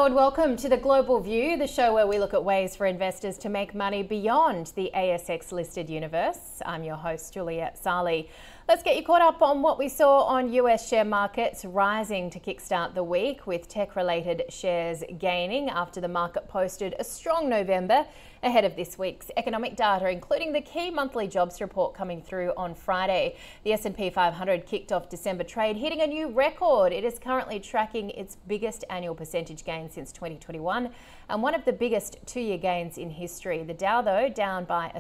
and welcome to the Global View, the show where we look at ways for investors to make money beyond the ASX-listed universe. I'm your host, Juliet Sarli. Let's get you caught up on what we saw on US share markets rising to kickstart the week, with tech-related shares gaining after the market posted a strong November ahead of this week's economic data, including the key monthly jobs report coming through on Friday. The S&P 500 kicked off December trade, hitting a new record. It is currently tracking its biggest annual percentage gain since 2021 and one of the biggest two-year gains in history. The Dow, though, down by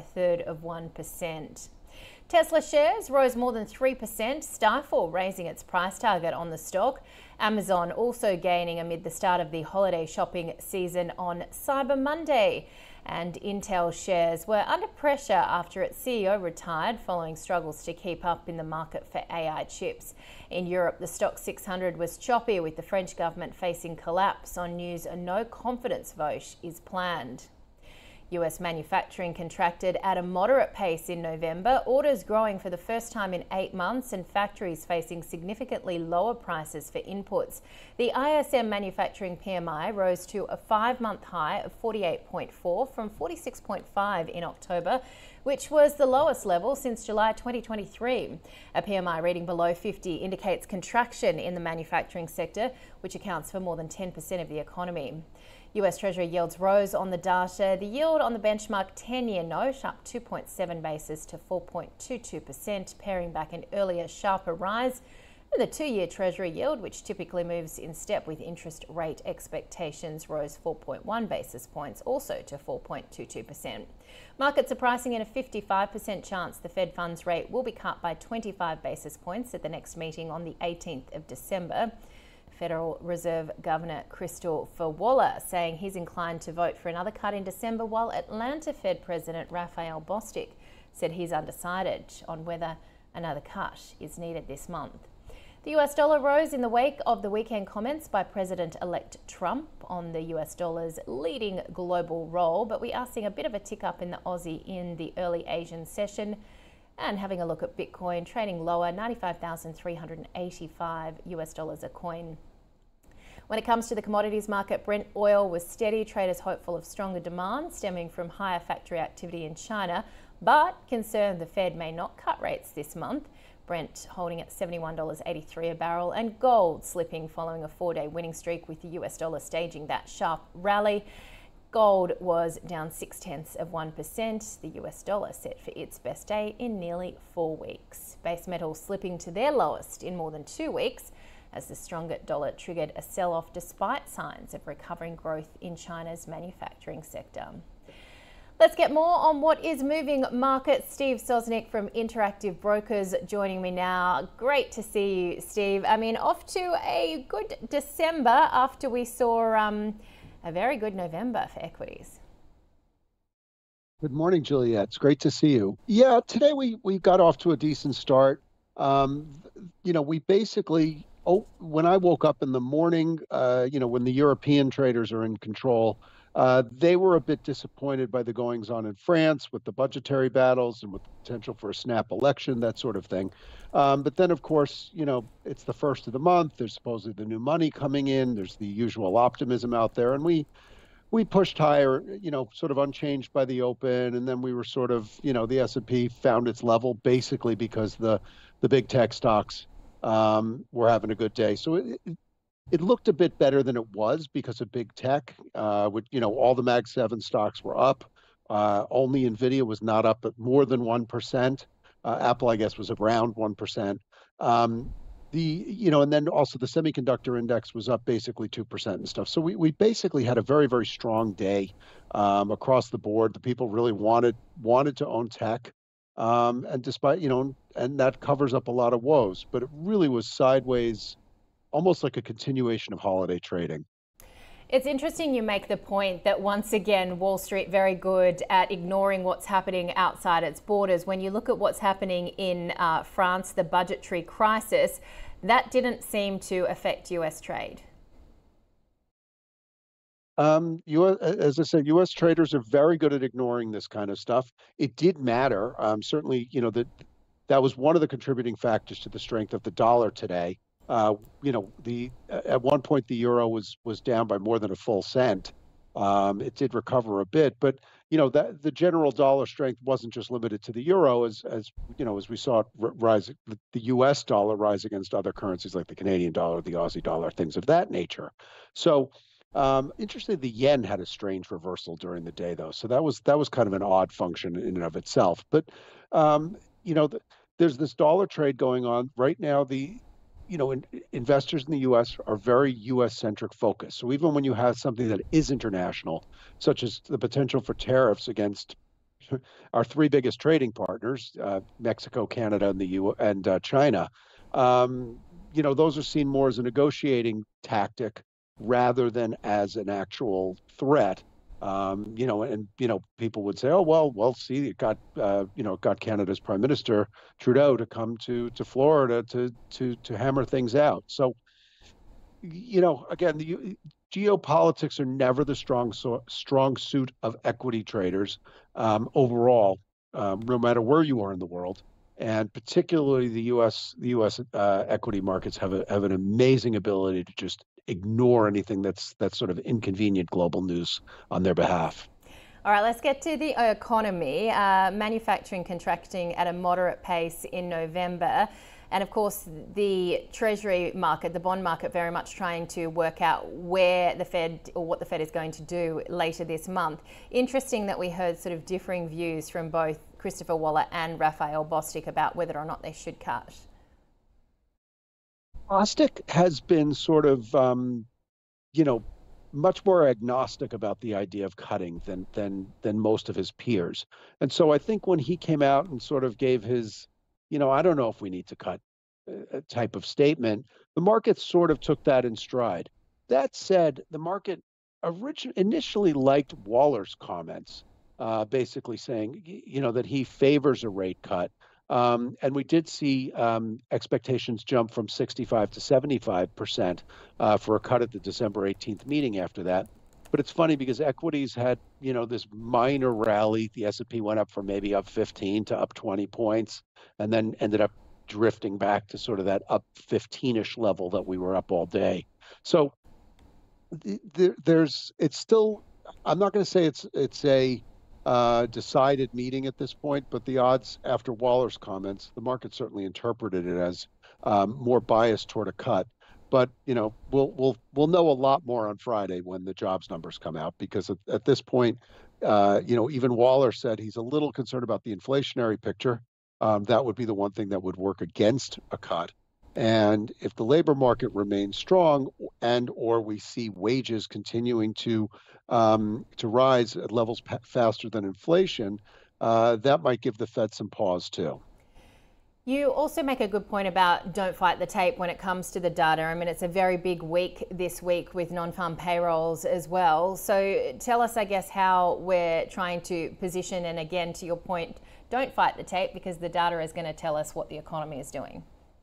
1/3%. Tesla shares rose more than 3%, Stifel raising its price target on the stock. Amazon also gaining amid the start of the holiday shopping season on Cyber Monday. And Intel shares were under pressure after its CEO retired following struggles to keep up in the market for AI chips. In Europe, the stock 600 was choppy, with the French government facing collapse on news a no confidence vote is planned. US manufacturing contracted at a moderate pace in November, orders growing for the first time in 8 months and factories facing significantly lower prices for inputs. The ISM manufacturing PMI rose to a 5-month high of 48.4 from 46.5 in October, which was the lowest level since July 2023. A PMI reading below 50 indicates contraction in the manufacturing sector, which accounts for more than 10% of the economy. US Treasury yields rose on the data. The yield on the benchmark 10-year note up 2.7 basis to 4.22%, paring back an earlier sharper rise. And the 2-year Treasury yield, which typically moves in step with interest rate expectations, rose 4.1 basis points, also to 4.22%. Markets are pricing in a 55% chance the Fed funds rate will be cut by 25 basis points at the next meeting on the 18th of December. Federal Reserve Governor Christopher Waller saying he's inclined to vote for another cut in December, while Atlanta Fed President Raphael Bostic said he's undecided on whether another cut is needed this month. The US dollar rose in the wake of the weekend comments by President-elect Trump on the US dollar's leading global role, but we are seeing a bit of a tick up in the Aussie in the early Asian session. And having a look at Bitcoin, trading lower, $95,385 US dollars a coin. When it comes to the commodities market, Brent oil was steady, traders hopeful of stronger demand stemming from higher factory activity in China, but concerned the Fed may not cut rates this month. Brent holding at $71.83 a barrel, and gold slipping following a 4-day winning streak, with the US dollar staging that sharp rally. Gold was down 0.6%. The US dollar set for its best day in nearly 4 weeks. Base metals slipping to their lowest in more than 2 weeks, as the stronger dollar triggered a sell-off despite signs of recovering growth in China's manufacturing sector. Let's get more on what is moving markets. Steve Sosnick from Interactive Brokers joining me now. Great to see you, Steve. I mean, off to a good December after we saw a very good November for equities. Good morning, Juliet. It's great to see you. Yeah, today we got off to a decent start. We basically, when I woke up in the morning, when the European traders are in control, they were a bit disappointed by the goings on in France with the budgetary battles and with the potential for a snap election, that sort of thing. But then, of course, it's the first of the month. There's supposedly the new money coming in. There's the usual optimism out there. And we pushed higher, sort of unchanged by the open. And then we were sort of, the S&P found its level basically because the big tech stocks were having a good day. So it looked a bit better than it was because of big tech. All the Mag 7 stocks were up. Only NVIDIA was not up at more than 1%. Apple, I guess, was around 1%. And then also the semiconductor index was up basically 2% and stuff. So we basically had a very, very strong day across the board. The people really wanted to own tech. And despite, and that covers up a lot of woes, but it really was sideways, almost like a continuation of holiday trading. It's interesting you make the point that once again, Wall Street very good at ignoring what's happening outside its borders. When you look at what's happening in France, the budgetary crisis, that didn't seem to affect US trade. As I said, U.S. traders are very good at ignoring this kind of stuff. It did matter. Certainly, that was one of the contributing factors to the strength of the dollar today. At one point the euro was down by more than a full cent. It did recover a bit, but that the general dollar strength wasn't just limited to the euro, as we saw it rise, the U.S. dollar rise against other currencies like the Canadian dollar, the Aussie dollar, things of that nature. So, interestingly, the yen had a strange reversal during the day, though. So that was kind of an odd function in and of itself. But um, you know, the, there's this dollar trade going on right now. Investors in the U.S. are very U.S. centric focused. So even when you have something that is international, such as the potential for tariffs against our three biggest trading partners, Mexico, Canada, and China, those are seen more as a negotiating tactic rather than as an actual threat. People would say, "Oh, well, see, it got Canada's Prime Minister Trudeau to come to Florida to hammer things out." So, again, the geopolitics are never the strong suit of equity traders overall, no matter where you are in the world, and particularly the U.S. Equity markets have an amazing ability to just ignore anything that's sort of inconvenient global news on their behalf. All right, let's get to the economy. Manufacturing contracting at a moderate pace in November. And of course, the Treasury market, the bond market, very much trying to work out where the Fed or what the Fed is going to do later this month. Interesting that we heard sort of differing views from both Christopher Waller and Raphael Bostic about whether or not they should cut. Bostic has been sort of, much more agnostic about the idea of cutting than most of his peers. And so I think when he came out and sort of gave his, I don't know if we need to cut type of statement, the market sort of took that in stride. That said, the market initially liked Waller's comments, basically saying, that he favors a rate cut. And we did see expectations jump from 65 to 75% for a cut at the December 18th meeting after that. But it's funny because equities had, this minor rally. The S&P went up from maybe up 15 to up 20 points, and then ended up drifting back to sort of that up 15-ish level that we were up all day. So it's still, I'm not going to say it's a decided meeting at this point, but the odds after Waller's comments, the market certainly interpreted it as more biased toward a cut. But we'll know a lot more on Friday when the jobs numbers come out, because at this point, even Waller said he's a little concerned about the inflationary picture. That would be the one thing that would work against a cut. And if the labor market remains strong, and or we see wages continuing to rise at levels faster than inflation, that might give the Fed some pause too. You also make a good point about don't fight the tape when it comes to the data. I mean, it's a very big week this week with non-farm payrolls as well. So tell us, I guess, how we're trying to position, and again, to your point, don't fight the tape, because the data is going to tell us what the economy is doing.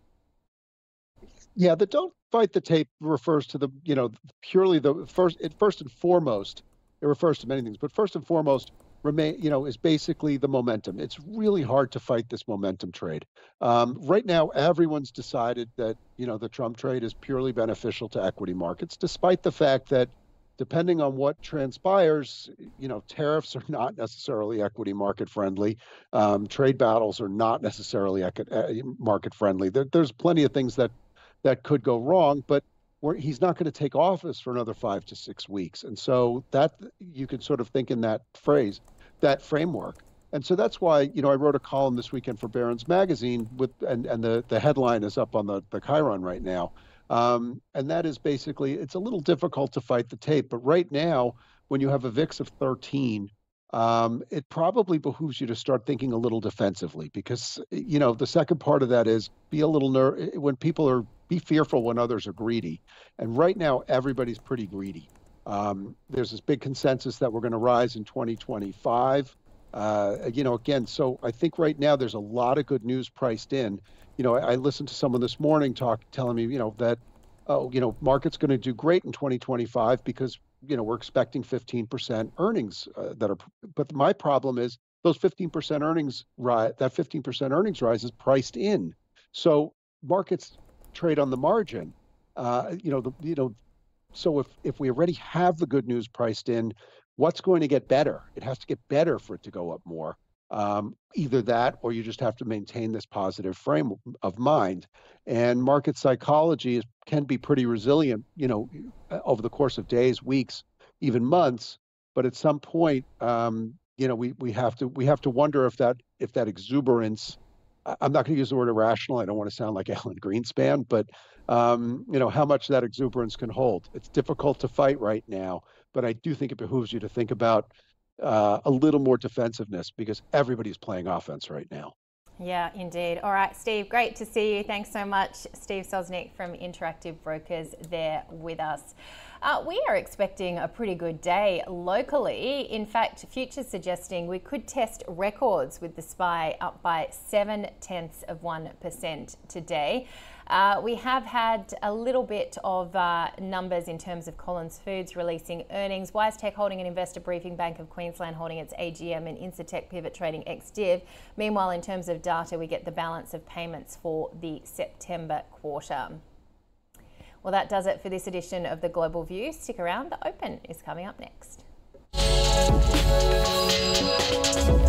Yeah, the don't fight the tape refers to purely the first and foremost, it refers to many things, but first and foremost is basically the momentum. It's really hard to fight this momentum trade. Right now, everyone's decided that, the Trump trade is purely beneficial to equity markets, despite the fact that depending on what transpires, tariffs are not necessarily equity market friendly. Trade battles are not necessarily market friendly. There's plenty of things that could go wrong, but he's not going to take office for another 5 to 6 weeks. And so that you could sort of think in that framework. And so that's why, I wrote a column this weekend for Barron's Magazine and the headline is up on the Chiron right now. And that is basically, it's a little difficult to fight the tape, but right now, when you have a VIX of 13, it probably behooves you to start thinking a little defensively, because, the second part of that is be a little be fearful when others are greedy. And right now, everybody's pretty greedy. There's this big consensus that we're going to rise in 2025. Again, so I think right now there's a lot of good news priced in. I listened to someone this morning telling me, that, market's going to do great in 2025 because, we're expecting 15% earnings but my problem is those 15% earnings rise, that 15% earnings rise is priced in. So markets trade on the margin. So if we already have the good news priced in, what's going to get better? It has to get better for it to go up more. Either that, or you just have to maintain this positive frame of mind. And market psychology can be pretty resilient, over the course of days, weeks, even months. But at some point, we have to wonder if that exuberance. I'm not going to use the word irrational. I don't want to sound like Alan Greenspan, but how much that exuberance can hold. It's difficult to fight right now, but I do think it behooves you to think about a little more defensiveness, because everybody's playing offense right now. Yeah, indeed. All right, Steve, great to see you. Thanks so much. Steve Sosnick from Interactive Brokers there with us. We are expecting a pretty good day locally. In fact, futures suggesting we could test records, with the SPY up by 0.7% today. We have had a little bit of numbers in terms of Collins Foods releasing earnings, WiseTech holding an investor briefing, Bank of Queensland holding its AGM, and Incitec Pivot trading ex-div. Meanwhile, in terms of data, we get the balance of payments for the September quarter. Well, that does it for this edition of The Global View. Stick around, The Open is coming up next.